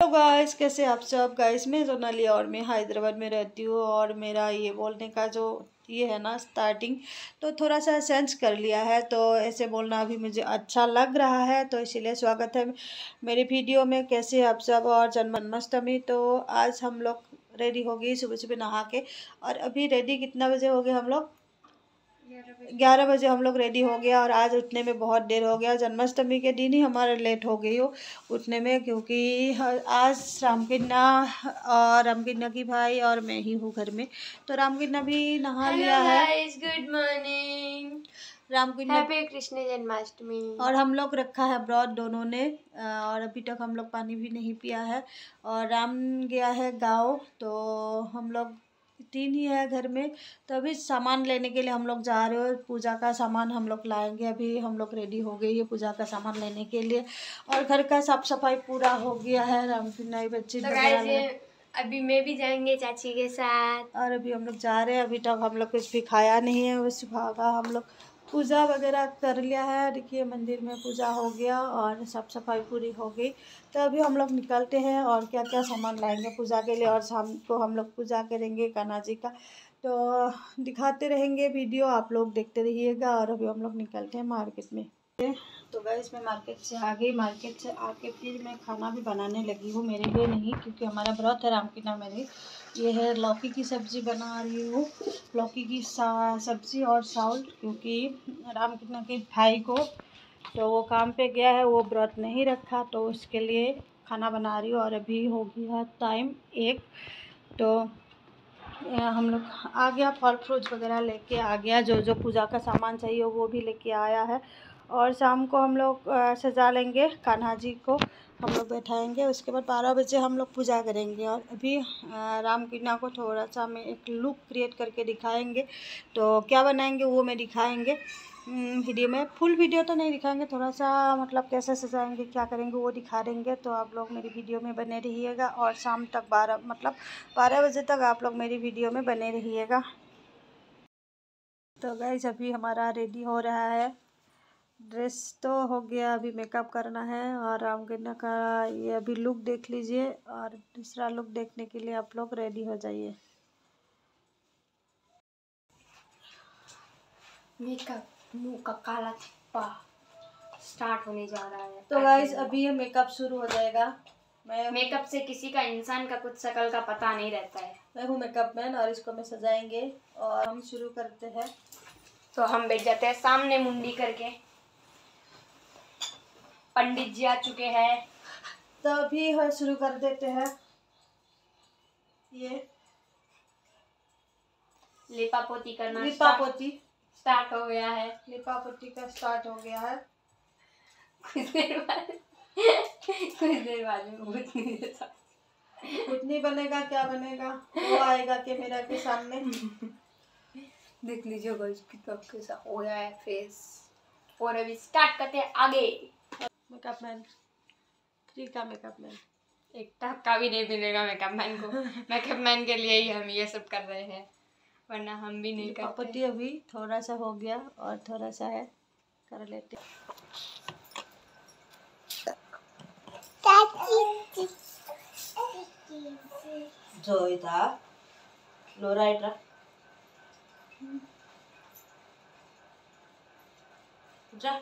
Guys, कैसे आप सब गाइस। मैं सोनाली और मैं हैदराबाद में रहती हूँ और मेरा ये बोलने का जो ये है ना स्टार्टिंग तो थोड़ा सा चेंज कर लिया है, तो ऐसे बोलना भी मुझे अच्छा लग रहा है, तो इसीलिए स्वागत है मेरी वीडियो में। कैसे आप सब। और जन्माष्टमी तो आज हम लोग रेडी हो गई सुबह सुबह नहा के, और अभी रेडी कितना बजे हो गए हम लोग 11 बजे हम लोग रेडी हो गया। और आज उठने में बहुत देर हो गया, जन्माष्टमी के दिन ही हमारा लेट हो गई हो उठने में, क्योंकि आज रामकिन्ना और रामकिन्ना की भाई और मैं ही हूँ घर में, तो रामकिन्ना भी नहा लिया है। Good morning. रामकिन्ना हैप्पी कृष्ण जन्माष्टमी। और हम लोग रखा है व्रत दोनों ने, और अभी तक हम लोग पानी भी नहीं पिया है। और राम गया है गाँव, तो हम लोग 3 ही है घर में, तो अभी सामान लेने के लिए हम लोग जा रहे हो। पूजा का सामान हम लोग लाएंगे। अभी हम लोग रेडी हो गई है पूजा का सामान लेने के लिए, और घर का साफ सफाई पूरा हो गया है। रामकिन्ना बच्चे अभी मैं भी जाएंगे चाची के साथ, और अभी हम लोग जा रहे हैं। अभी तक हम लोग कुछ भी खाया नहीं है, बस सुबह का हम लोग पूजा वगैरह कर लिया है। देखिए मंदिर में पूजा हो गया और साफ सफाई पूरी हो गई, तो अभी हम लोग निकलते हैं और क्या क्या सामान लाएंगे पूजा के लिए। और शाम को हम लोग पूजा करेंगे कान्हा जी का, तो दिखाते रहेंगे वीडियो, आप लोग देखते रहिएगा। और अभी हम लोग निकलते हैं मार्केट में। तो गाइस मैं मार्केट से आ गई। मार्केट से आके फिर मैं खाना भी बनाने लगी हूँ, मेरे लिए नहीं, क्योंकि हमारा व्रत है रामकिन्ना मेरी। ये है लौकी की सब्ज़ी बना रही हूँ, लौकी की सब्ज़ी और चावल, क्योंकि रामकिन्ना के भाई को तो वो काम पे गया है, वो व्रत नहीं रखा, तो उसके लिए खाना बना रही हूँ। और अभी हो गया टाइम 1, तो हम लोग आ गया, फल फ्रूट्स वगैरह लेके आ गया, जो जो पूजा का सामान चाहिए वो भी लेके आया है। और शाम को हम लोग सजा लेंगे कान्हा जी को, हम लोग बैठाएंगे। उसके बाद 12 बजे हम लोग पूजा करेंगे। और अभी रामकिन्ना को थोड़ा सा मैं एक लुक क्रिएट करके दिखाएंगे, तो क्या बनाएंगे वो मैं दिखाएंगे वीडियो में। फुल वीडियो तो नहीं दिखाएंगे, थोड़ा सा मतलब कैसे सजाएंगे क्या करेंगे वो दिखा देंगे, तो आप लोग मेरी वीडियो में बने रहिएगा। और शाम तक 12 बजे तक आप लोग मेरी वीडियो में बने रहिएगा। तो गाइस अभी हमारा रेडी हो रहा है, ड्रेस तो हो गया, अभी मेकअप करना है। और रामकिन्ना का ये अभी लुक देख लीजिए, और दूसरा लुक देखने के लिए आप लोग रेडी हो जाइए। मेकअप मुंह का काला चिप्पा स्टार्ट होने जा रहा है। तो गाइस अभी ये मेकअप शुरू हो जाएगा। मेकअप से किसी का इंसान का कुछ शक्ल का पता नहीं रहता है। मैं हूँ मेकअप मैन, और इसको मैं सजाएंगे और हम शुरू करते हैं। तो हम बैठ जाते हैं सामने मुंडी करके। पंडित जी आ चुके हैं, तो अभी हम शुरू कर देते हैं। ये लिपापोती करना लिपापोती स्टार्ट हो गया है। लिपापोती का स्टार्ट हो गया है। कुछ देर बाद में भूत नहीं देता, कुछ नहीं बनेगा, क्या बनेगा वो आएगा कैमरा के सामने। देख लीजिए गाइस कितना कैसा हो गया है फेस। और अभी स्टार्ट करते हैं आगे। मेकअप मैन, फ्री का मेकअप मैन, एक टक्का भी नहीं मिलेगा मेकअप मैन को। मेकअप मैन के लिए ही हम ये सब कर रहे हैं, वरना हम भी नहीं करते। पति अभी थोड़ा सा हो गया और थोड़ा सा है, कर लेते। जोइता लोराइट्रा जा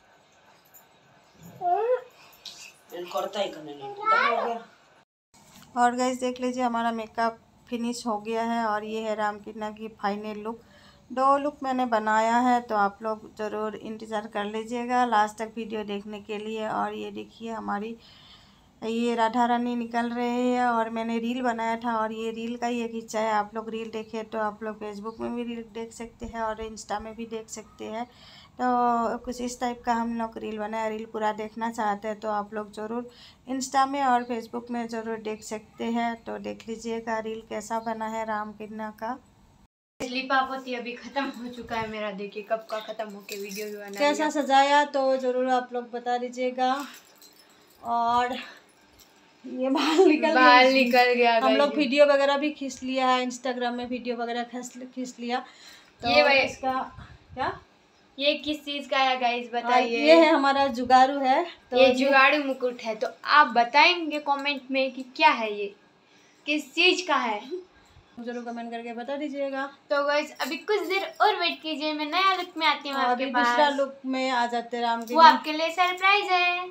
करता ही करने नहीं हो गया। और गाइस देख लीजिए हमारा मेकअप फिनिश हो गया है, और ये है रामकिन्ना की फाइनल लुक। 2 लुक मैंने बनाया है, तो आप लोग ज़रूर इंतज़ार कर लीजिएगा लास्ट तक वीडियो देखने के लिए। और ये देखिए हमारी ये राधा रानी निकल रहे हैं, और मैंने रील बनाया था, और ये रील का ही एक हिस्सा है। आप लोग रील देखें तो आप लोग फेसबुक में भी रील देख सकते हैं और इंस्टा में भी देख सकते हैं। तो कुछ इस टाइप का हम लोग रील बनाया। रील पूरा देखना चाहते हैं तो आप लोग ज़रूर इंस्टा में और फेसबुक में ज़रूर देख सकते हैं, तो देख लीजिएगा रील कैसा बना है रामकिन्ना का। लिपापोती अभी खत्म हो चुका है मेरा, देखिए कब का खत्म होके वीडियो भी बना कैसा सजाया तो ज़रूर आप लोग बता दीजिएगा। और ये बाल निकल गया। हम लोग वीडियो वगैरह भी खींच लिया है, इंस्टाग्राम में वीडियो वगैरह खींच लिया। तो ये भाई इसका क्या ये किस चीज का है गाइस बताइए। ये है हमारा जुगाड़ू है, तो ये जुगाड़ू मुकुट है, तो आप बताएंगे कमेंट में कि क्या है ये, किस चीज का है, जरूर कमेंट करके बता दीजिएगा। तो गाइस अभी कुछ देर और वेट कीजिए, मैं नया लुक में आती हूँ आपके पास। दूसरा लुक में आ जाते राम वो आपके लिए सरप्राइज है।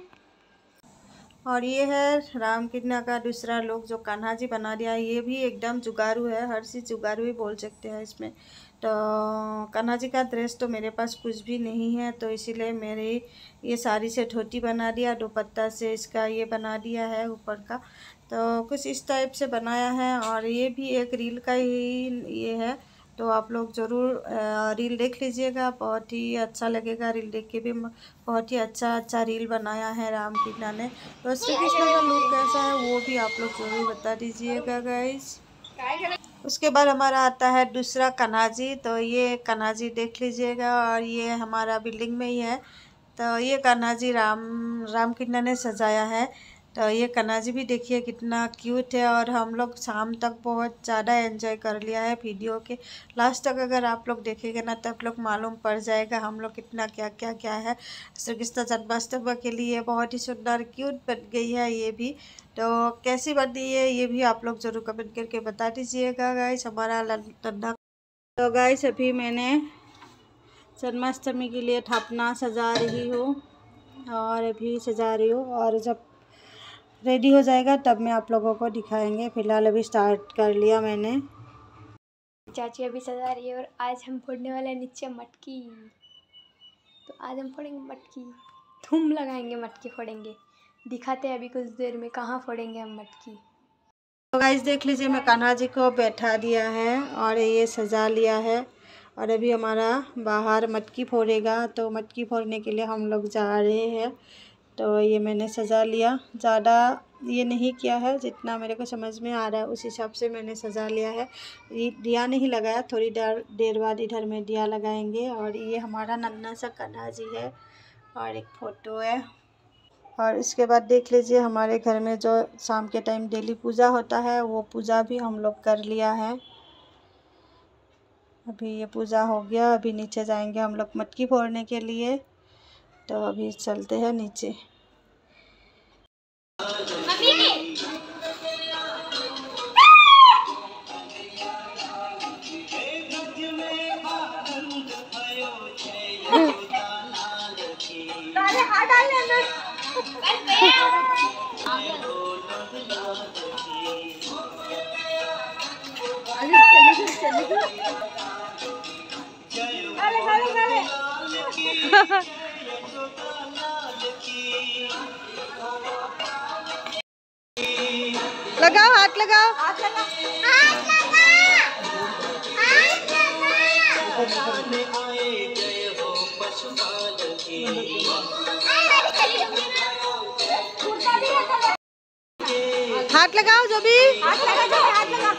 और ये है राम किन्ना का दूसरा लुक जो कान्हा जी बना दिया। ये भी एकदम जुगाड़ू है, हर चीज़ जुगाड़ू ही बोल सकते हैं इसमें। तो कान्हा जी का ड्रेस तो मेरे पास कुछ भी नहीं है, तो इसीलिए मेरे ये साड़ी से धोती बना दिया, दुपट्टा से इसका ये बना दिया है ऊपर का, तो कुछ इस टाइप से बनाया है। और ये भी एक रील का ही ये है, तो आप लोग ज़रूर रील देख लीजिएगा, बहुत ही अच्छा लगेगा। रील देख के भी बहुत ही अच्छा रील बनाया है राम किन्ना ने। तो श्री कृष्ण का लुक कैसा है वो भी आप लोग ज़रूर बता दीजिएगा गाइस। उसके बाद हमारा आता है दूसरा कान्हा जी, तो ये कान्हा जी देख लीजिएगा, और ये हमारा बिल्डिंग में ही है। तो ये कान्हा जी राम किन्ना ने सजाया है। तो ये कान्हा जी भी देखिए कितना क्यूट है, और हम लोग शाम तक बहुत ज़्यादा एंजॉय कर लिया है वीडियो के लास्ट तक। अगर आप लोग देखेंगे ना तब लोग मालूम पड़ जाएगा हम लोग कितना क्या है। श्री कृष्ण जन्माष्टमी के लिए बहुत ही सुंदर क्यूट बन गई है ये भी। तो कैसी बनी है ये भी आप लोग ज़रूर कमेंट करके बता दीजिएगा गाइस। हमारा ठंडा तो गाइस अभी मैंने जन्माष्टमी के लिए थापना सजा रही हूँ, और अभी सजा रही हूँ, और जब रेडी हो जाएगा तब मैं आप लोगों को दिखाएंगे। फिलहाल अभी स्टार्ट कर लिया मैंने। चाची अभी सजा रही है, और आज हम फोड़ने वाले हैं नीचे मटकी। तो आज हम फोड़ेंगे मटकी, धूम लगाएंगे, मटकी फोड़ेंगे। दिखाते हैं अभी कुछ देर में कहाँ फोड़ेंगे हम मटकी। तो गाइस देख लीजिए मैं कान्हा जी को बैठा दिया है और ये सजा लिया है, और अभी हमारा बाहर मटकी फोड़ेगा। तो मटकी फोड़ने के लिए हम लोग जा रहे हैं। तो ये मैंने सजा लिया, ज़्यादा ये नहीं किया है, जितना मेरे को समझ में आ रहा है उस हिसाब से मैंने सजा लिया है। दिया नहीं लगाया, थोड़ी देर बाद इधर में दिया लगाएंगे। और ये हमारा नन्हा सा कान्हा जी है, और एक फ़ोटो है। और इसके बाद देख लीजिए हमारे घर में जो शाम के टाइम डेली पूजा होता है वो पूजा भी हम लोग कर लिया है। अभी ये पूजा हो गया, अभी नीचे जाएंगे हम लोग मटकी फोड़ने के लिए। तो अभी चलते हैं नीचे। लगाओ, हाथ लगाओ, हाथ लगा, हाथ लगाओ जो भी हाथ लगा, हाथ लगा।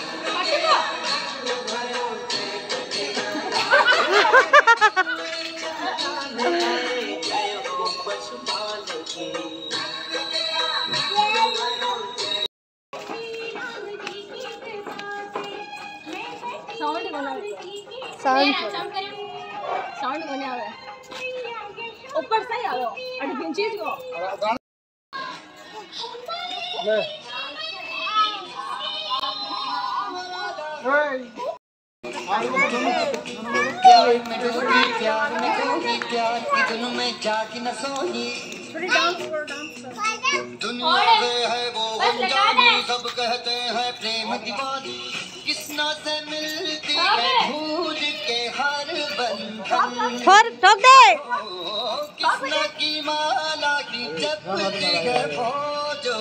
साउंड बने आवे ऊपर से ही आओ अरे पिंचीज को सब कहते हैं प्रेम दीवानी किसना से मिलती है भूल के हर बंधन ठोक दे किसना की माला की जपती है वो जो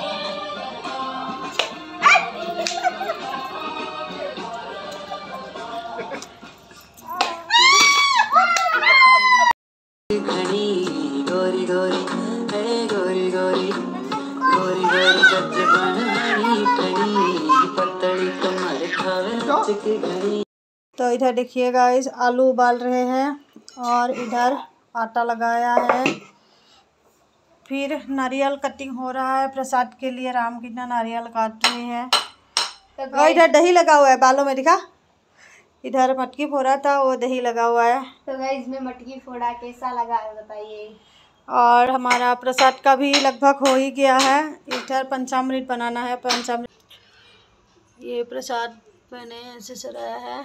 गोरी गोरी है गोरी गोरी गोरी गोरी तो इधर देखिए गाइस आलू उबाल रहे हैं, और इधर आटा लगाया है। फिर नारियल कटिंग हो रहा है प्रसाद के लिए। राम किन्ना नारियल काट रहे हैं। तो इधर दही लगा हुआ है बालों में, दिखा इधर मटकी फोड़ा था, वो दही लगा हुआ है। तो गाइस मैं मटकी फोड़ा, कैसा लगा बताइए। और हमारा प्रसाद का भी लगभग हो ही गया है। इधर पंचामृत बनाना है। पंचामृत, ये प्रसाद मैंने ऐसे चढ़ाया है।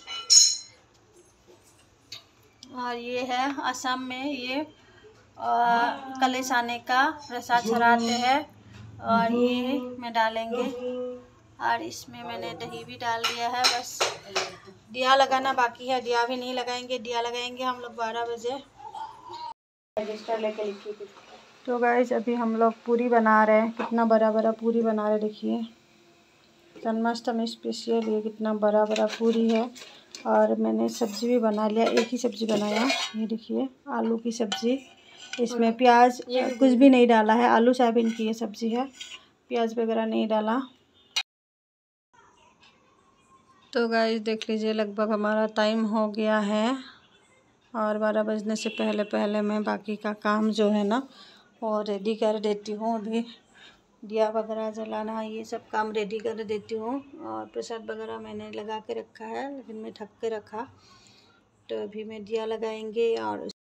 और ये है असम में ये कलश आने का प्रसाद चढ़ाते हैं। और ये में डालेंगे। और इसमें मैंने दही भी डाल दिया है। बस दिया लगाना बाकी है, दिया भी नहीं लगाएंगे, दिया लगाएंगे हम लोग 12 बजे। रजिस्टर लेके लिखी थी। तो गाइस अभी हम लोग पूरी बना रहे हैं। कितना बड़ा बड़ा पूरी बना रहे हैं, देखिए। जन्माष्टमी स्पेशल ये कितना बड़ा बड़ा पूरी है। और मैंने सब्ज़ी भी बना लिया, एक ही सब्ज़ी बनाया। ये देखिए आलू की सब्ज़ी, इसमें प्याज कुछ भी नहीं डाला है। आलू सोयाबीन की ये सब्ज़ी है, प्याज वगैरह नहीं डाला। तो गाइस देख लीजिए लगभग हमारा टाइम हो गया है। और 12 बजने से पहले पहले मैं बाकी का काम जो है ना वो रेडी कर देती हूँ। अभी दिया वगैरह जलाना ये सब काम रेडी कर देती हूँ। और प्रसाद वगैरह मैंने लगा के रखा है, लेकिन मैं ढक के रखा। तो अभी मैं दिया लगाएंगे और